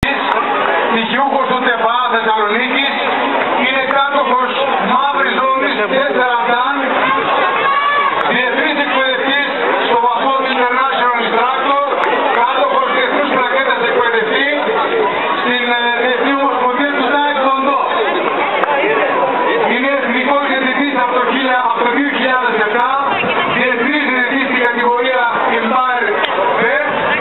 Τυχιούχος του ΤΕΠΑ Θεσσαλονίκης, είναι κάτοχος μαύρης ζώνης 4 διεθνής εκπαιδευτής στο βαθμό του International Instructor, κάτοχος διεθνούς πλακέτας εκπαιδευτή στην Διεθνή Ομοσπονδία του Taekwondo. Είναι εθνικός διαιτητής από το 2007, διεθνής διαιτητής στην κατηγορία Empire Fair.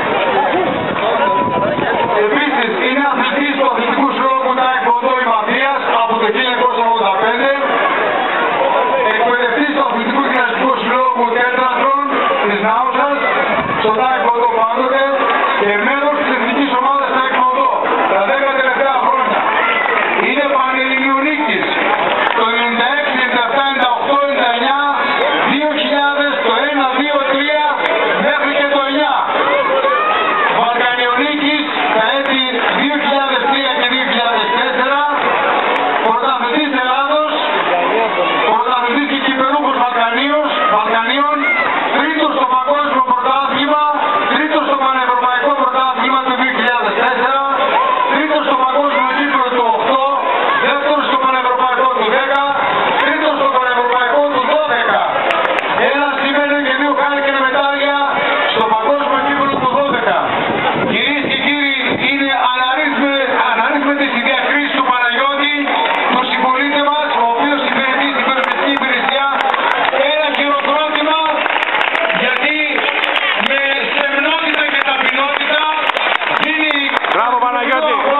Επίσης είναι αθλητής του Αθλητικού Συλλόγου Taekwondo Ιμαθίας από το 1985, εκπαιδευτής του Αθλητικού Γυμναστικού Συλλόγου Τέτρατρον της Νάουσας στο Taekwondo πάντοτε και μέλος της εθνικής ομάδας Taekwondo τα 10 τελευταία χρόνια. Είναι πανελληνιονίκης το 96, 97, 98, 99, 2000, το 1, 2, 3 μέχρι και το 9. Βαλκανιονίκης τα έτη 2003 και 2004, πρωταθλητής Ελλάδος, πρωταθλητής και κυπελούχος Βαλκανίων, τρίτος στο παγκόσμιο πρωτάθλημα, τρίτος στο πανευρωπαϊκό πρωτάθλημα του 2004, τρίτος στο παγκόσμιο κύπελλο του 8, δεύτερος στο πανευρωπαϊκό του 10, τρίτος στο πανευρωπαϊκό του 12. Ένα σημαίνει και 2 χάρηκεν μετάλλια στο παγκόσμιο κύπελλο του 12. Κυρίες και κύριοι, είναι αναρρύθμιτες οι διακρίσεις του Παναγιώτη, του συμπολίτη μας, ο οποίος υπηρετεί στην περιπτωτική υπηρεσία. Ένα χειροκρότημα, γιατί με σεμνότητα και ταπεινότητα δίνει... Μπράβο Παναγιώτη!